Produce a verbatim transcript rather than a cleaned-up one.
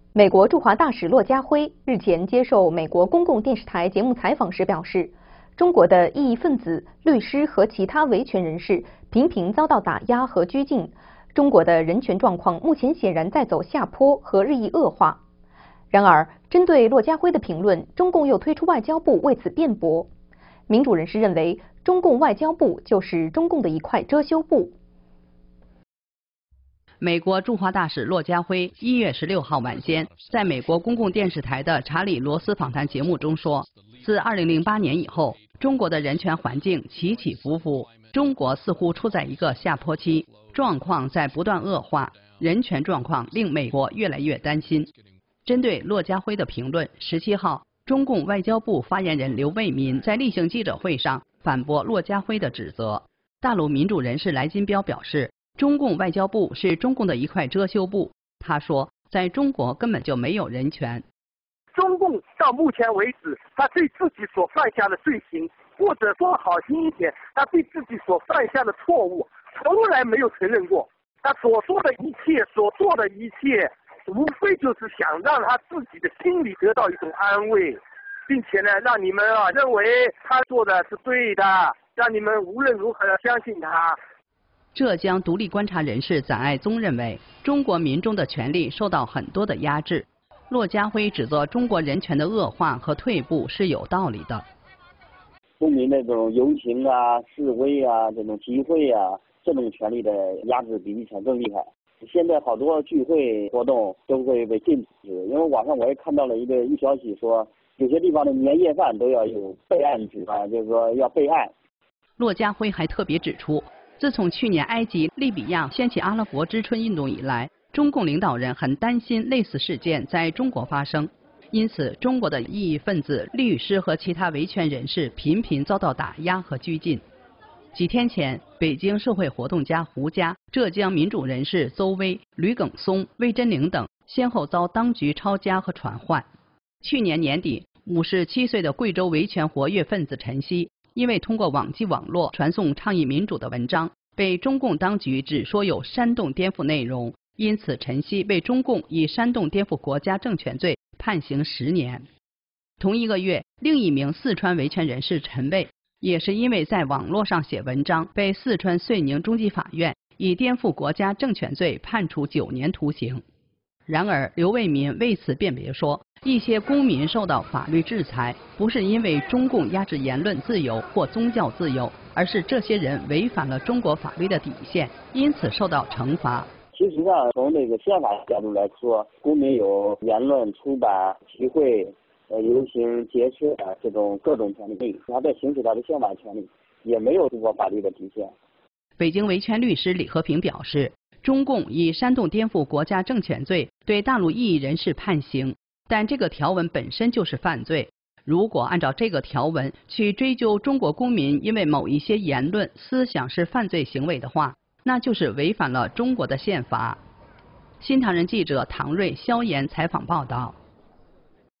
美国驻华大使骆家辉日前接受美国公共电视台节目采访时表示，中国的异议分子、律师和其他维权人士频频遭到打压和拘禁，中国的人权状况目前显然在走下坡和日益恶化。然而，针对骆家辉的评论，中共又推出外交部为此辩驳。民主人士认为，中共外交部就是中共的一块遮羞布。 美国驻华大使骆家辉一月十六号晚间在美国公共电视台的查理·罗斯访谈节目中说，自二零零八年以后，中国的人权环境起起伏伏，中国似乎处在一个下坡期，状况在不断恶化，人权状况令美国越来越担心。针对骆家辉的评论，十七号，中共外交部发言人刘卫民在例行记者会上反驳骆家辉的指责。大陆民主人士来金彪表示，中共外交部是中共的一块遮羞布。他说，在中国根本就没有人权。 中共到目前为止，他对自己所犯下的罪行，或者说好听一点，他对自己所犯下的错误，从来没有承认过。他所说的一切，所做的一切，无非就是想让他自己的心里得到一种安慰，并且呢，让你们啊认为他做的是对的，让你们无论如何相信他。 浙江独立观察人士载爱宗认为，中国民众的权利受到很多的压制。骆家辉指责中国人权的恶化和退步是有道理的。 公民那种游行啊、示威啊、这种集会啊，这种权利的压制比以前更厉害。现在好多聚会活动都会被禁止，因为网上我也看到了一个一消息说，有些地方的年夜饭都要有备案制啊，就是说要备案。 骆家辉还特别指出，自从去年埃及、利比亚掀起阿拉伯之春运动以来，中共领导人很担心类似事件在中国发生，因此中国的异议分子、律师和其他维权人士频频遭到打压和拘禁。几天前，北京社会活动家胡佳、浙江民主人士邹薇、吕耿松、魏真玲等先后遭当局抄家和传唤。去年年底，五十七岁的贵州维权活跃分子陈希，因为通过网际网络传送倡议民主的文章，被中共当局指说有煽动颠覆内容，因此陈希被中共以煽动颠覆国家政权罪判刑十年。同一个月，另一名四川维权人士陈卫，也是因为在网络上写文章，被四川遂宁中级法院以颠覆国家政权罪判处九年徒刑。然而，刘卫民为此辩别说，一些公民受到法律制裁，不是因为中共压制言论自由或宗教自由，而是这些人违反了中国法律的底线，因此受到惩罚。 其实上，从这个宪法角度来说，公民有言论、出版、集会、呃游行、结社啊这种各种权利，他在行使他的宪法权利，也没有中国法律的底线。 北京维权律师李和平表示，中共以煽动颠覆国家政权罪对大陆异议人士判刑，但这个条文本身就是犯罪。如果按照这个条文去追究中国公民因为某一些言论、思想是犯罪行为的话，那就是违反了中国的宪法。新唐人记者唐瑞、萧炎采访报道。